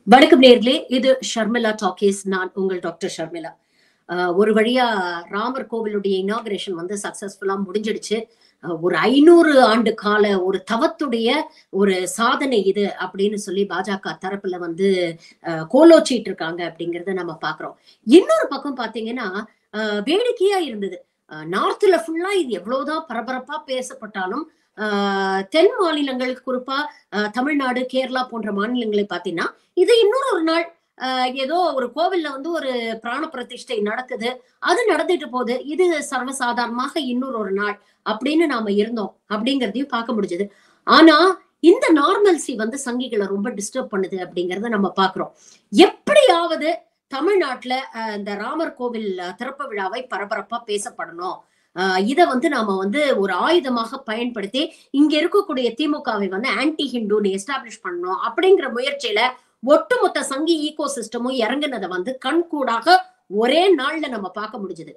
வணக்கம் நேர்களே, இது ஷர்மிளா டாக்கீஸ். நான் உங்கள் டாக்டர் ஷர்மிளா. ஒரு வழியா ராமர் கோவிலுடைய இனாகரேஷன் வந்து சக்சஸ்ஃபுல்லா முடிஞ்சிடுச்சு. ஒரு 500 ஆண்டு கால ஒரு தவத்துடைய ஒரு சாதனை இது அப்படின்னு சொல்லி பாஜக தரப்புல வந்து கோலோச்சிட்டு இருக்காங்க அப்படிங்கறத நம்ம பாக்குறோம். இன்னொரு பக்கம் பாத்தீங்கன்னா வேடிக்கையா இருந்தது. நார்த்ல ஃபுல்லா இது எவ்வளவுதான் பரபரப்பா பேசப்பட்டாலும் தென் மாநிலங்கள் குறிப்பா தமிழ்நாடு, கேரளா போன்ற மாநிலங்களை பாத்தீங்கன்னா இது இன்னொரு ஒரு நாள் ஏதோ ஒரு கோவில்ல வந்து ஒரு பிராண பிரதிஷ்டை நடக்குது, அது நடந்துட்டு போகுது, இது சர்வசாதாரணமாக இன்னொரு ஒரு நாள் அப்படின்னு நாம இருந்தோம் அப்படிங்கறதையும் பார்க்க முடிஞ்சது. ஆனா இந்த நார்மல்சி வந்து சங்கிகளை ரொம்ப டிஸ்டர்ப் பண்ணுது அப்படிங்கறத நம்ம பாக்குறோம். எப்படியாவது தமிழ்நாட்டுல இந்த ராமர் கோவில் திறப்பு விழாவை பரபரப்பா பேசப்படணும். இத வந்து நாம வந்து ஒரு ஆயுதமாக பயன்படுத்தி இங்க இருக்கக்கூடிய திமுகவை வந்து ஆன்டி ஹிந்துன்னு எஸ்டாப்ளிஷ் பண்ணணும் அப்படிங்கிற முயற்சியில ஒட்டுமொத்த சங்கி ஈகோ சிஸ்டமும் இறங்குனதை வந்து கண்கூடாக ஒரே நாள்ல நம்ம பார்க்க முடிஞ்சது.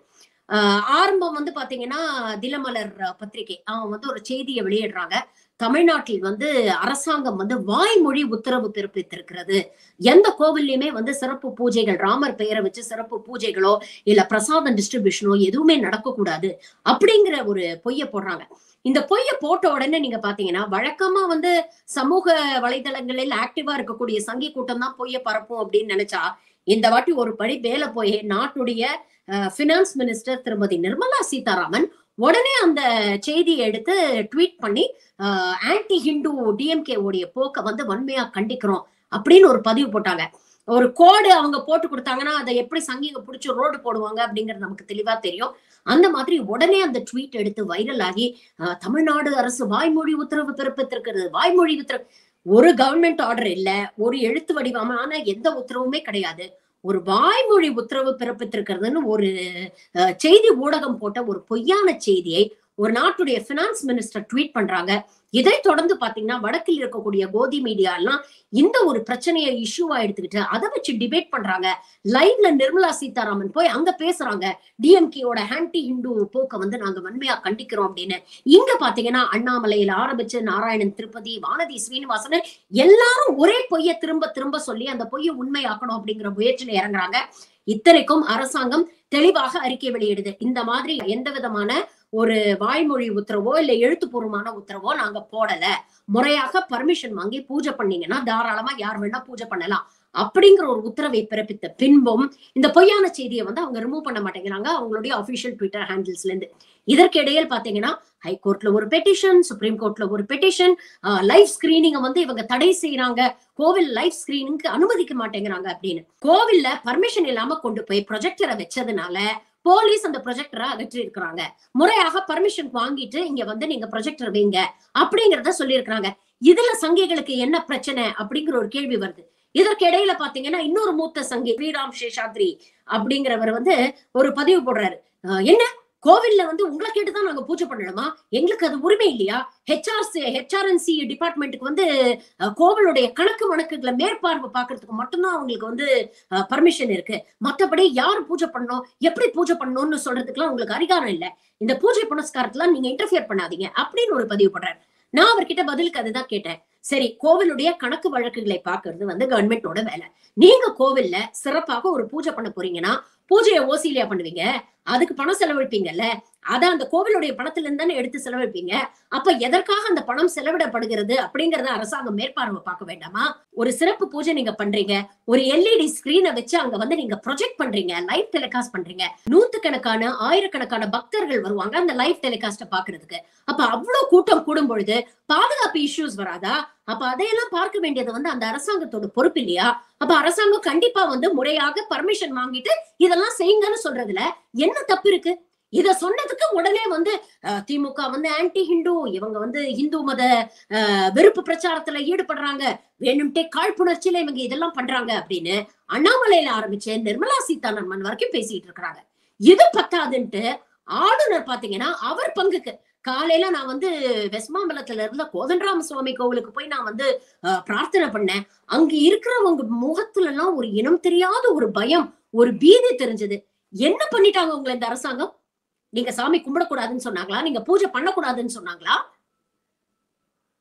ஆரம்பம் வந்து பாத்தீங்கன்னா தினமலர் பத்திரிகை அவன் வந்து ஒரு செய்தியை வெளியிடுறாங்க. தமிழ்நாட்டில் வந்து அரசாங்கம் வந்து வாய்மொழி உத்தரவு பிறப்பித்திருக்கிறது. எந்த கோவில்லையுமே வந்து சிறப்பு பூஜைகள், ராமர் பெயரை வச்சு சிறப்பு பூஜைகளோ இல்ல பிரசாதம் டிஸ்ட்ரிபியூஷனோ எதுவுமே நடக்கக்கூடாது அப்படிங்கிற ஒரு பொய்ய போடுறாங்க. இந்த பொய்ய போட்ட உடனே நீங்க பாத்தீங்கன்னா வழக்கமா வந்து சமூக வலைதளங்களில் ஆக்டிவா இருக்கக்கூடிய சங்கி கூட்டம் தான் பொய்ய பரப்பும் அப்படின்னு நினைச்சா, இந்த வாட்டி ஒரு படி மேல போய் நாட்டுடைய பினான்ஸ் மினிஸ்டர் திருமதி நிர்மலா சீதாராமன் உடனே அந்த செய்தியை எடுத்து ட்வீட் பண்ணி ஆன்டி ஹிந்து டிஎம்கே உடைய போக்க வந்து வன்மையா கண்டிக்கிறோம் அப்படின்னு ஒரு பதிவு போட்டாங்க. ஒரு கோடு அவங்க போட்டு கொடுத்தாங்கன்னா அதை எப்படி சங்கிங்க பிடிச்சி ரோடு போடுவாங்க அப்படிங்கிறது நமக்கு தெளிவா தெரியும். அந்த மாதிரி உடனே அந்த ட்வீட் எடுத்து வைரல் ஆகி தமிழ்நாடு அரசு வாய்மொழி உத்தரவு பிறப்பித்திருக்கிறது. வாய்மொழி உத்தரவு ஒரு கவர்மெண்ட் ஆர்டர் இல்ல, ஒரு எழுத்து வடிவமான எந்த உத்தரவுமே கிடையாது. ஒரு வாய்மொழி உத்தரவு பிறப்பித்திருக்கிறதுன்னு ஒரு செய்தி ஊடகம் போட்ட ஒரு பொய்யான செய்தியை ஒரு நாட்டுடைய பினான்ஸ் மினிஸ்டர் ட்வீட் பண்றாங்க. இதை தொடர்ந்து பாத்தீங்கன்னா வடக்கில் இருக்கக்கூடிய கோதி மீடியா எல்லாம் இந்த ஒரு பிரச்சனையை இஷ்யூவா எடுத்துக்கிட்டு அதை வச்சு டிபேட் பண்றாங்க. லைவ்ல நிர்மலா சீதாராமன் போய் அங்க பேசுறாங்க, டிஎம்கேயோட ஆன்டி ஹிந்து போக்க வந்து நாங்க வன்மையா கண்டிக்கிறோம் அப்படின்னு. இங்க பாத்தீங்கன்னா அண்ணாமலையில ஆரம்பிச்சு நாராயணன் திருப்பதி, வானதி ஸ்ரீனிவாசன் எல்லாரும் ஒரே பொய்ய திரும்ப திரும்ப சொல்லி அந்த பொய்யை உண்மையாக்கணும் அப்படிங்கிற முயற்சியில இறங்குறாங்க. இத்தனைக்கும் அரசாங்கம் தெளிவாக அறிக்கை வெளியிடுது, இந்த மாதிரி எந்த விதமான ஒரு வாய்மொழி உத்தரவோ இல்ல எழுத்துப்பூர்வமான உத்தரவோ நாங்க போடல, முறையாக பர்மிஷன் வாங்கி பூஜை பண்ணீங்கன்னா தாராளமா யார் வேணா பூஜை பண்ணலாம் அப்படிங்கிற ஒரு உத்தரவை பிறப்பித்த பின்பும் இந்த பொய்யான செய்தியை வந்து அவங்க ரிமூவ் பண்ண மாட்டேங்கிறாங்க அவங்களுடைய அபிஷியல் ட்விட்டர் ஹேண்டில்ஸ்ல இருந்து. இதற்கு இடையில் பாத்தீங்கன்னா ஹைகோர்ட்ல ஒரு பெட்டிஷன், சுப்ரீம் கோர்ட்ல ஒரு பெட்டிஷன், லைவ் ஸ்கிரீனிங்க வந்து இவங்க தடை செய்யறாங்க, கோவில் லைவ் ஸ்கிரீனிங்க்கு அனுமதிக்க மாட்டேங்கிறாங்க அப்படின்னு. கோவில்ல பர்மிஷன் இல்லாம கொண்டு போய் ப்ரொஜெக்டரை வச்சதுனால போலீஸ் அந்த ப்ரொஜெக்டரை அகற்றி இருக்கிறாங்க. முறையாக பர்மிஷன் வாங்கிட்டு இங்க வந்து நீங்க ப்ரொஜெக்டர் வைங்க அப்படிங்கறத சொல்லி இருக்கிறாங்க. இதுல சங்கிகளுக்கு என்ன பிரச்சனை அப்படிங்கிற ஒரு கேள்வி வருது. இதற்கு இடையில பாத்தீங்கன்னா இன்னொரு மூத்த சங்கி ஸ்ரீராம் சேஷாத்ரி அப்படிங்கிறவர் வந்து ஒரு பதிவு போடுறாரு. என்ன கோவில்ல வந்து உங்களை கேட்டுதான் நாங்க பூஜை பண்ணணுமா, எங்களுக்கு அது உரிமை இல்லையா? ஹெச்ஆர்என்சி டிபார்ட்மெண்ட்டுக்கு வந்து கோவிலுடைய கணக்கு வழக்குகளை மேற்பார்வை பாக்குறதுக்கு மட்டும்தான் அவங்களுக்கு வந்து பர்மிஷன் இருக்கு. மத்தபடி யாரு பூஜை பண்ணணும், எப்படி பூஜை பண்ணணும்னு சொல்றதுக்கு எல்லாம் உங்களுக்கு அதிகாரம் இல்ல. இந்த பூஜை புனஸ்காரத்துல நீங்க இன்டர்ஃபியர் பண்ணாதீங்க அப்படின்னு ஒரு பதிவு பண்றாரு. நான் அவர்கிட்ட பதிலுக்கு அதுதான் கேட்டேன். சரி, கோவிலுடைய கணக்கு வழக்குகளை பாக்குறது வந்து கவர்மெண்டோட வேலை. நீங்க கோவில்ல சிறப்பாக ஒரு பூஜை பண்ண போறீங்கன்னா பூஜையை ஓசிலியா பண்ணுவீங்க, அதுக்கு பணம் செலவழிப்பீங்கல்ல, அத அந்த கோவிலுடைய பணத்துல இருந்து தானே எடுத்து செலவழிப்பீங்க. அப்ப எதற்காக அந்த பணம் செலவிடப்படுகிறது அப்படிங்கறத அரசாங்கம் மேற்பார்வை பார்க்க வேண்டாமா? ஒரு சிறப்பு பூஜை நீங்க பண்றீங்க, ஒரு எல்இடி ஸ்கிரீனை வச்சு அங்க வந்து நீங்க ப்ரொஜெக்ட் பண்றீங்க, லைவ் டெலிகாஸ்ட் பண்றீங்க, நூத்துக்கணக்கான ஆயிரக்கணக்கான பக்தர்கள் வருவாங்க அந்த லைவ் டெலிகாஸ்ட பாக்குறதுக்கு. அப்ப அவ்வளவு கூட்டம் கூடும் பொழுது பாதுகாப்பு இஷ்யூஸ் வராதா? அப்ப அதையெல்லாம் பார்க்க வேண்டியது வந்து அந்த அரசாங்கத்தோட பொறுப்பு இல்லையா? அப்ப அரசாங்கம் கண்டிப்பா வந்து முறையாக பர்மிஷன் வாங்கிட்டு இதெல்லாம் செய்யுங்கன்னு சொல்றதுல என்ன தப்பு இருக்கு? இத சொன்னதுக்கு உடனே வந்து திமுக வந்து ஆன்டி ஹிந்து, இவங்க வந்து இந்து மத வெறுப்பு பிரச்சாரத்துல ஈடுபடுறாங்க, வேணும்ட்டே காழ்ப்புணர்ச்சியில இவங்க இதெல்லாம் பண்றாங்க அப்படின்னு அண்ணாமலையில ஆரம்பிச்சு நிர்மலா சீதாராமன் வரைக்கும் பேசிட்டு இருக்கிறாங்க. இது பத்தாதுன்ட்டு ஆளுநர் பாத்தீங்கன்னா அவர் பங்குக்கு காலையில நான் வந்து வெஸ்மாம்பலத்துல இருந்த கோதண்டராம சுவாமி கோவிலுக்கு போய் நான் வந்து பிரார்த்தனை பண்ணேன். அங்க இருக்கிறவங்க முகத்துல எல்லாம் ஒரு இனம் தெரியாத ஒரு பயம், ஒரு பீதி தெரிஞ்சது. என்ன பண்ணிட்டாங்க உங்களை இந்த அரசாங்கம்? நீங்க சாமி கும்பிடக்கூடாதுன்னு சொன்னாங்களா? நீங்க பூஜை பண்ணக்கூடாதுன்னு சொன்னாங்களா?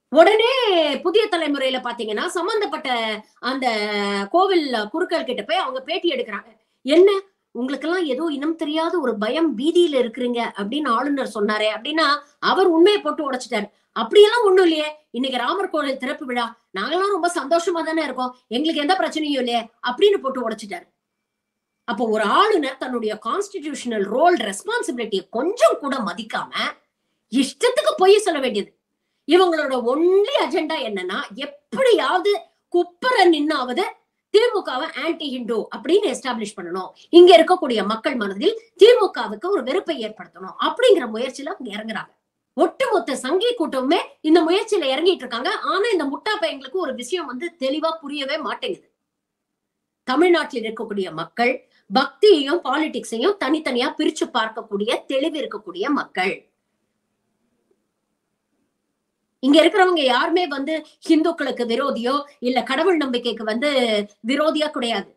உடனே புதிய தலைமுறையில பாத்தீங்கன்னா சம்பந்தப்பட்ட அந்த கோவில் குருக்கள் கிட்ட போய் அவங்க பேட்டி எடுக்கிறாங்க. என்ன உங்களுக்கு எல்லாம் ஏதோ இனம் தெரியாத ஒரு பயம் பீதியில இருக்கிறீங்க அப்படின்னு ஆளுநர் சொன்னாரே அப்படின்னா அவர் உண்மையை போட்டு உடைச்சிட்டாரு. அப்படியெல்லாம் ஒண்ணும் இல்லையே, இன்னைக்கு ராமர் கோவில் திறப்பு விழா, நாங்கெல்லாம் ரொம்ப சந்தோஷமா தானே இருக்கோம், எங்களுக்கு எந்த பிரச்சனையும் இல்லையே அப்படின்னு போட்டு உடைச்சிட்டாரு. அப்போ ஒரு ஆளுநர் தன்னுடைய கான்ஸ்டிடியூஷனல் ரோல் ரெஸ்பான்சிபிலிட்டியை கொஞ்சம் கூட மதிக்காம இஷ்டத்துக்கு பொய் சொல்ல வேண்டியது. இவங்களோட ஒன்லி அஜெண்டா என்னன்னா எப்படியாவது குப்பர நின்னாவது திமுகவை ஆன்டி ஹிந்து அப்படின்னு எஸ்டாப்ளிஷ் பண்ணணும், இங்க இருக்கக்கூடிய மக்கள் மனதில் திமுகவுக்கு ஒரு வெறுப்பை ஏற்படுத்தணும் அப்படிங்கிற முயற்சியில அவங்க இறங்குறாங்க. ஒட்டுமொத்த சங்கி கூட்டமுமே இந்த முயற்சியில இறங்கிட்டு இருக்காங்க. ஆனா இந்த முட்டா பையங்களுக்கு ஒரு விஷயம் வந்து தெளிவா புரியவே மாட்டேங்குது. தமிழ்நாட்டில் இருக்கக்கூடிய மக்கள் பக்தியையும் பாலிடிக்ஸையும் தனித்தனியா பிரிச்சு பார்க்கக்கூடிய தெளிவு இருக்கக்கூடிய மக்கள். இங்க இருக்கிறவங்க யாருமே வந்து ஹிந்துக்களுக்கு விரோதியோ இல்ல கடவுள் நம்பிக்கைக்கு வந்து விரோதியா கிடையாது.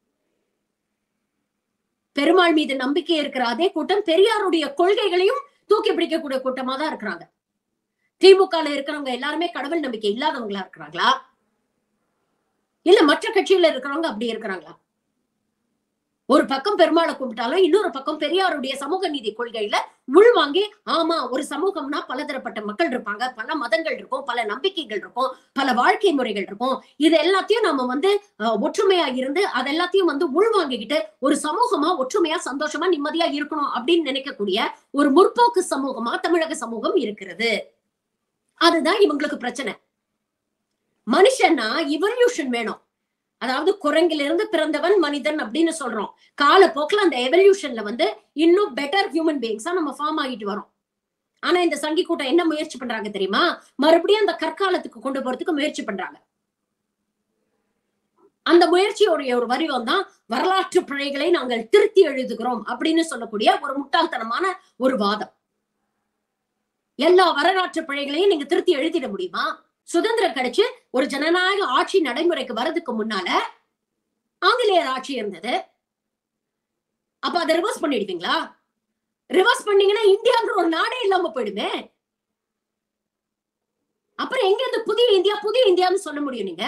பெருமாள் மீது நம்பிக்கை இருக்கிற அதே கூட்டம் பெரியாருடைய கொள்கைகளையும் தூக்கி பிடிக்கக்கூடிய கூட்டமா தான் இருக்கிறாங்க. திமுக இருக்கிறவங்க எல்லாருமே கடவுள் நம்பிக்கை இல்லாதவங்களா இருக்கிறாங்களா, இல்ல மற்ற கட்சியில இருக்கிறவங்க அப்படி இருக்கிறாங்களா? ஒரு பக்கம் பெருமாளை கும்பிட்டாலும் இன்னொரு பக்கம் பெரியாருடைய சமூக நீதி கொள்கையில உள்வாங்கி, ஆமா ஒரு சமூகம்னா பலதரப்பட்ட மக்கள் இருப்பாங்க, பல மதங்கள் இருக்கும், பல நம்பிக்கைகள் இருக்கும், பல வாழ்க்கை முறைகள் இருக்கும், இது எல்லாத்தையும் நம்ம வந்து ஒற்றுமையா இருந்து அதெல்லாத்தையும் வந்து உள்வாங்கிக்கிட்டு ஒரு சமூகமா ஒற்றுமையா சந்தோஷமா நிம்மதியா இருக்கணும் அப்படின்னு நினைக்கக்கூடிய ஒரு முற்போக்கு சமூகமா தமிழக சமூகம் இருக்கிறது. அதுதான் இவங்களுக்கு பிரச்சனை. மனுஷன்னா இவல்யூஷன் வேணும். அதாவது குரங்கிலிருந்து பிறந்தவன் மனிதன் அப்படின்னு சொல்றோம். காலப்போக்கில் அந்த எவல்யூஷன்ல வந்து இன்னும் பெட்டர் ஹியூமன் பீயிங்ஸா நம்ம ஃபார்ம் ஆகிட்டு வரோம். ஆனா இந்த சங்கி கூட்டம் என்ன முயற்சி பண்றாங்க தெரியுமா? மறுபடியும் அந்த கற்காலத்துக்கு கொண்டு போறதுக்கு முயற்சி பண்றாங்க. அந்த முயற்சியோடைய ஒரு வடிவம் தான் வரலாற்று பிழைகளை நாங்கள் திருத்தி எழுதுகிறோம் அப்படின்னு சொல்லக்கூடிய ஒரு முட்டாள்தனமான ஒரு வாதம். எல்லா வரலாற்று பிழைகளையும் நீங்க திருத்தி எழுதிட முடியுமா? சுதந்திரம் கிடைச்சு ஒரு ஜனநாயக ஆட்சி நடைமுறைக்கு வர்றதுக்கு முன்னால ஆங்கிலேயர் ஆட்சி இருந்தது. அப்ப அதை ரிவர்ஸ் பண்ணிடுவீங்களா? ரிவர்ஸ் பண்ணீங்கன்னா இந்தியாங்கிற ஒரு நாடே இல்லாம போயிடுமே. அப்புறம் எங்க இருந்து புதிய இந்தியா புதிய இந்தியான்னு சொல்ல முடியும் நீங்க?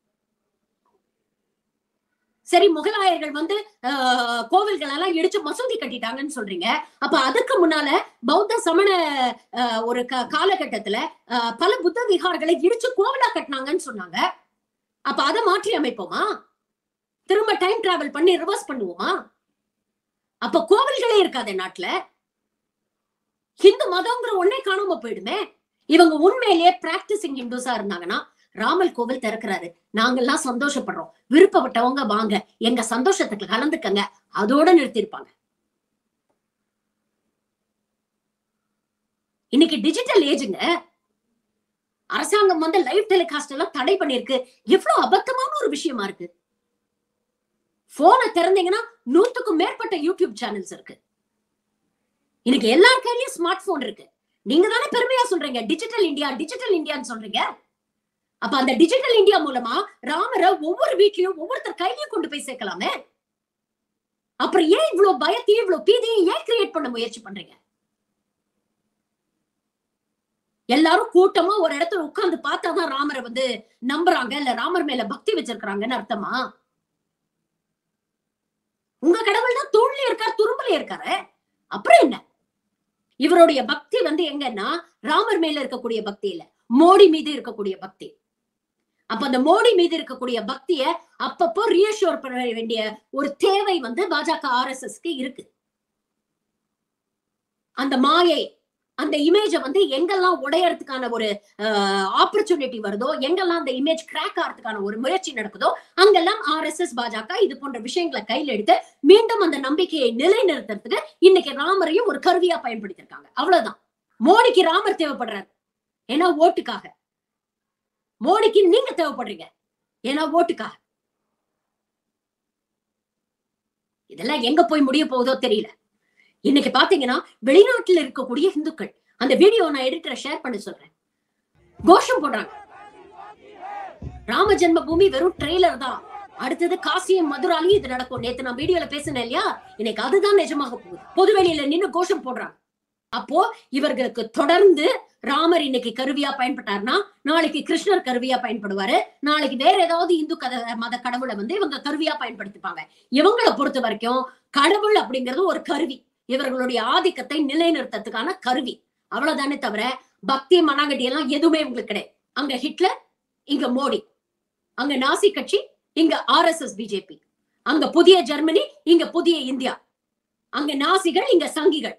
சரி, முகலாயர்கள் வந்து கோவில்கள் எல்லாம் இடிச்சு மசூதி கட்டிட்டாங்கன்னு சொல்றீங்க. அப்ப அதுக்கு முன்னால பௌத்த சமண ஒரு காலகட்டத்துல பல புத்த விகாரங்களை இடிச்சு கோவிலா கட்டினாங்கன்னு சொன்னாங்க. அப்ப அதை மாற்றி அமைப்போமா? திரும்ப டைம் டிராவல் பண்ணி ரிவர்ஸ் பண்ணுவோமா? அப்ப கோவில்களே இருக்காத நாட்டுல ஹிந்து மதம்ங்கிற ஒன்னே காணாம போயிடுமே. இவங்க உண்மையிலேயே பிராக்டிசிங் ஹிந்துஸா இருந்தாங்கன்னா ராமர் கோவில் திறக்கிறாரு, நாங்கெல்லாம் சந்தோஷப்படுறோம், விருப்பப்பட்டவங்க வாங்க, எங்க சந்தோஷத்துக்கு கலந்துக்கங்க, அதோட நிறுத்திருப்பாங்க. இன்னைக்கு டிஜிட்டல் ஏஜுங்க. அரசாங்கம் வந்து லைவ் டெலிகாஸ்ட் எல்லாம் தடை பண்ணிருக்கு. எவ்வளவு அபத்தமான ஒரு விஷயமா இருக்கு. போனை திறந்தீங்கன்னா 100க்கும் மேற்பட்ட யூடியூப் சேனல்ஸ் இருக்கு. இன்னைக்கு எல்லார் கையிலயும் ஸ்மார்ட் போன் இருக்கு. நீங்க தானே பெருமையா சொல்றீங்க டிஜிட்டல் இந்தியா டிஜிட்டல் இந்தியான்னு சொல்றீங்க. அப்ப அந்த டிஜிட்டல் இந்தியா மூலமா ராமரை ஒவ்வொரு வீட்லயும் ஒவ்வொருத்தர் கையிலயும் கொண்டு போய் சேர்க்கலாமே. அப்புறம் ஏன் இவ்வளவு பயத்தையும் இவ்வளவு பீதியும் ஏன் கிரியேட் பண்ண முயற்சி பண்றீங்க? எல்லாரும் கூட்டமா ஒரு இடத்துல உட்கார்ந்து பார்த்தாதான் ராமரை வந்து நம்புறாங்க, இல்ல ராமர் மேல பக்தி வச்சிருக்காங்கன்னு அர்த்தமா? உங்க கடவுள் தான் தூண்ல இருக்காரு, துரும்புல இருக்காரு, அப்புறம் என்ன? இவருடைய பக்தி வந்து எங்கன்னா ராமர் மேல இருக்கக்கூடிய பக்தி இல்ல, மோடி மீது இருக்கக்கூடிய பக்தி. அப்ப அந்த மோடி மீது இருக்கக்கூடிய பக்திய அப்பப்போ ரீஅஷ்யூர் பண்ண வேண்டிய ஒரு தேவை வந்து பாஜக ஆர்எஸ்எஸ்க்கு இருக்கு. அந்த மாயை அந்த இமேஜ வந்து எங்கெல்லாம் உடையறதுக்கான ஒரு ஆப்பர்ச்சுனிட்டி வருதோ, எங்கெல்லாம் அந்த இமேஜ் கிராக் ஆகிறதுக்கான ஒரு முயற்சி நடக்குதோ, அங்கெல்லாம் ஆர்எஸ்எஸ் பாஜக இது போன்ற விஷயங்களை கையில் எடுத்து மீண்டும் அந்த நம்பிக்கையை நிலைநிறுத்துறதுக்கு இன்னைக்கு ராமரையும் ஒரு கருவியா பயன்படுத்திருக்காங்க. அவ்வளவுதான். மோடிக்கு ராமர் தேவைப்படுறாரு, ஏன்னா ஓட்டுக்காக. மோடிக்கு நீங்க தேவைப்படுறீங்க, ஏன்னா ஓட்டுக்காக. இதெல்லாம் எங்க போய் முடிய போகுதோ தெரியல. இன்னைக்கு பாத்தீங்கன்னா வெளிநாட்டுல இருக்கக்கூடிய இந்துக்கள், அந்த வீடியோ நான் எடிட்டரை ஷேர் பண்ண சொல்றேன், கோஷம் போடுறாங்க. ராம ஜென்ம பூமி வெறும் ட்ரெய்லர் தான், அடுத்தது காசியும் மதுராலையும் இது நடக்கும். நேத்து நான் வீடியோல பேசினேன் இல்லையா, இன்னைக்கு அதுதான் நிஜமாக போகுது. பொதுவெளியில நின்று கோஷம் போடுறாங்க. அப்போ இவர்களுக்கு தொடர்ந்து ராமர் இன்னைக்கு கருவியா பயன்பட்டார்னா நாளைக்கு கிருஷ்ணர் கருவியா பயன்படுவாரு, நாளைக்கு வேற ஏதாவது இந்து மத கடவுளை வந்து இவங்க கருவியா பயன்படுத்திப்பாங்க. இவங்களை பொறுத்த வரைக்கும் கடவுள் அப்படிங்கிறது ஒரு கருவி, இவர்களுடைய ஆதிக்கத்தை நிலைநிறுத்தத்துக்கான கருவி, அவ்வளவுதானே தவிர பக்தி மனாங்கட்டி எல்லாம் எதுவுமே இவங்களுக்கு கிடையாது. அங்க ஹிட்லர், இங்க மோடி, அங்க நாசி கட்சி, இங்க RSS பிஜேபி, அங்க புதிய ஜெர்மனி, இங்க புதிய இந்தியா, அங்க நாசிகள், இங்க சங்கிகள்,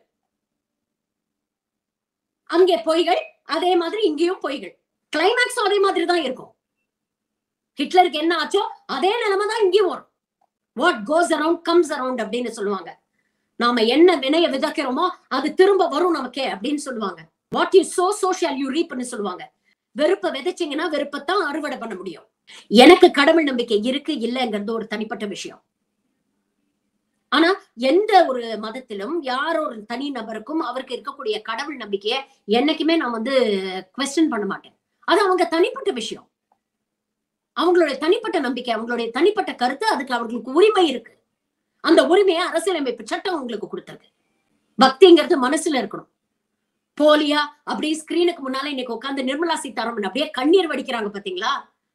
அங்கே பொய்கள், அதே மாதிரி இங்கேயும் பொய்கள். கிளைமேக்ஸும் அதே மாதிரி தான் இருக்கும். ஹிட்லருக்கு என்ன ஆச்சோ அதே நிலைமை தான் இங்கேயும் வரும். What goes around comes around அப்படின்னு சொல்லுவாங்க. நாம என்ன வினைய விதைக்கிறோமோ அது திரும்ப வரும் நமக்கே அப்படின்னு சொல்லுவாங்க. What you sow shall you ரீப்னு சொல்லுவாங்க. வெறுப்பை விதைச்சீங்கன்னா வெறுப்பத்தான் அறுவடை பண்ண முடியும். எனக்கு கடவுள் நம்பிக்கை இருக்கு இல்லைங்கிறது ஒரு தனிப்பட்ட விஷயம். ஆனா எந்த ஒரு மதத்திலும் யாரோ ஒரு தனி நபருக்கும் அவருக்கு இருக்கக்கூடிய கடவுள் நம்பிக்கையை என்னைக்குமே நான் வந்து குவெஸ்டின் பண்ண மாட்டேன். அது அவங்க தனிப்பட்ட விஷயம், அவங்களுடைய தனிப்பட்ட நம்பிக்கை, அவங்களுடைய தனிப்பட்ட கருத்து, அதுக்கு அவர்களுக்கு உரிமை இருக்கு. அந்த உரிமையை அரசியலமைப்பு சட்டம் அவங்களுக்கு கொடுத்திருக்கு. பக்திங்கிறது மனசுல இருக்கணும். போலியா அப்படியே ஸ்கிரீனுக்கு முன்னால இன்னைக்கு உட்கார்ந்து நிர்மலா சீதாராமன் அப்படியே கண்ணீர் வடிக்கிறாங்க பாத்தீங்களா?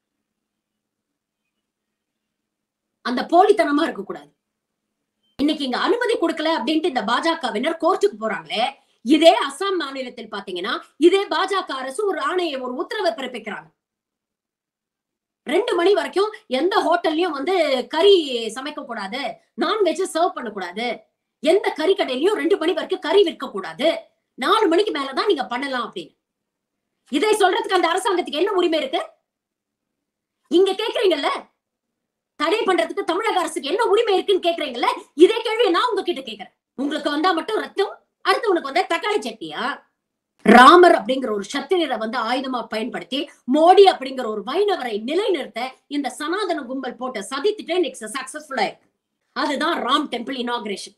அந்த போலித்தனமா இருக்க கூடாது. இன்னைக்கு இங்க அனுமதி கொடுக்கல அப்படின்ட்டு இந்த பாஜகவினர் கோர்ட்டுக்கு போறாங்களே, இதே அசாம் மாநிலத்தில் பாத்தீங்கன்னா இதே பாஜக அரசு ஒரு ஆணையை, ஒரு உத்தரவை பிறப்பிக்கிறாங்க. 2 மணி வரைக்கும் எந்த ஹோட்டல்லயும் வந்து கறி சமைக்க கூடாது, நான்வெஜ் சர்வ் பண்ணக்கூடாது, எந்த கறி கடையிலயும் 2 மணி வரைக்கும் கறி விற்க கூடாது, 4 மணிக்கு மேலதான் நீங்க பண்ணலாம் அப்படின்னு. இதை சொல்றதுக்கு அந்த அரசாங்கத்துக்கு என்ன உரிமை இருக்கு? இங்க கேக்குறீங்கல்ல, தடை பண்றதுக்கு தமிழக அரசுக்கு என்ன உரிமை இருக்குன்னு கேக்குறீங்கல்ல, இதே கேள்வியை நான் உங்ககிட்ட கேக்குறேன். உங்களுக்கு வந்தா மட்டும் ரத்தம், அடுத்து உனக்கு வந்தா தக்காளி சட்னியா? ராமர் அப்படிங்கிற ஒரு சத்திரியரை வந்து ஆயுதமா பயன்படுத்தி மோடி அப்படிங்கிற ஒரு வைணவரை நிலைநிறுத்த இந்த சனாதன கும்பல் போட்ட சதித்திட்டே இன்னைக்கு சக்சஸ்ஃபுல்லா இருக்கு. அதுதான் ராம் டெம்பிள் இனாகிரேஷன்.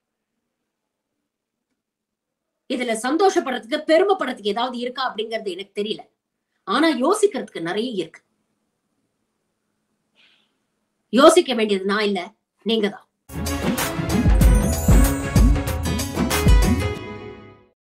இதுல சந்தோஷப்படுறதுக்கு, பெருமைப்படுறதுக்கு ஏதாவது இருக்கா அப்படிங்கிறது எனக்கு தெரியல. ஆனா யோசிக்கிறதுக்கு நிறைய இருக்கு. யோசிக்க வேண்டியது நான் இல்ல, நீங்க தான்.